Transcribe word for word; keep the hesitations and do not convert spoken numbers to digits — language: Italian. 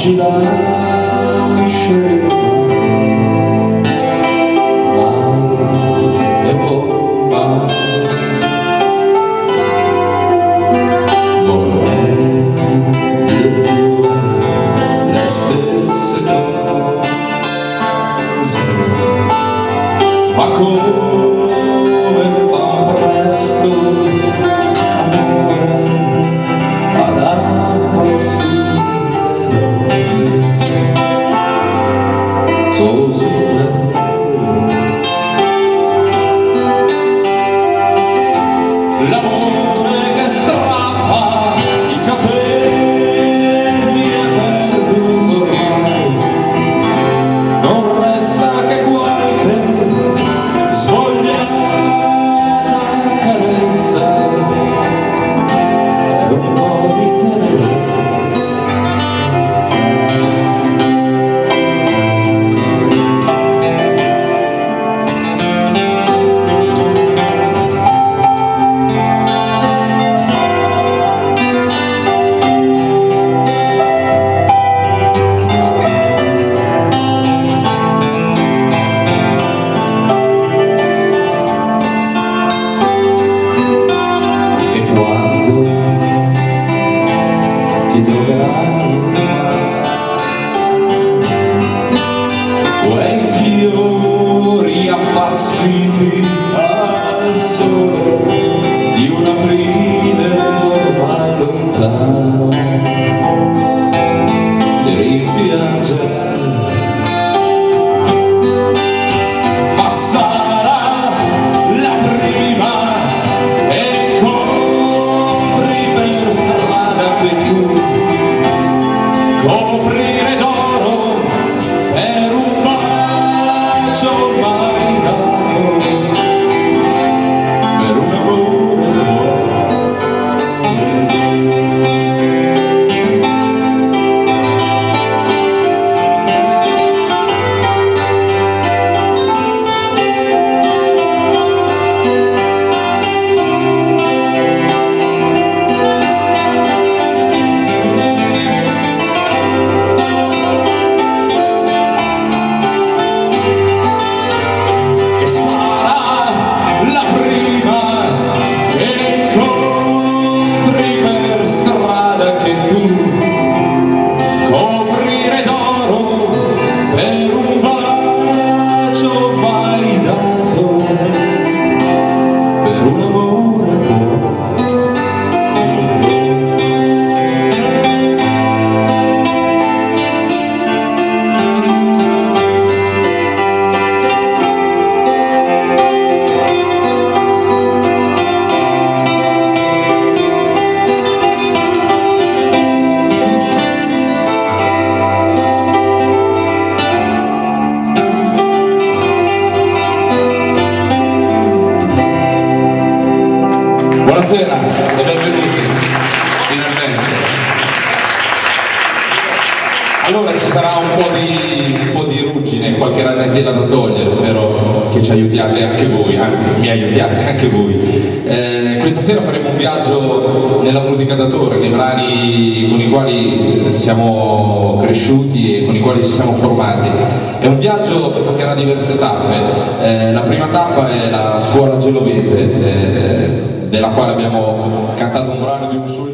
ci lasceremo mai, mai e poi mai. Vorrei dirti ora le stesse cose, ma come fa presto amore ad appassire così per noi. L'amore che strappa i capelli è perduto ormai, non resta che qualche svogliata carezza e un po' di tenerezza. E quando ti troverai in mare, quei fiori appassiti al sole di un aprile ormai lontano, li rimpiangerai, ma sarà la prima e incontri per strada che tu coprire d'oro per un bacio mai dato, per un amore nuovo. Buonasera e benvenuti, finalmente. Allora ci sarà un po' di, un po' di ruggine, qualche ragnatela da togliere, spero che ci aiutiate anche voi, anzi mi aiutiate anche voi. Eh, questa sera faremo un viaggio nella musica d'autore, nei brani con i quali siamo cresciuti e con i quali ci siamo formati. È un viaggio che toccherà diverse tappe. Eh, la prima tappa è la scuola genovese, eh, della quale abbiamo cantato un brano di un suo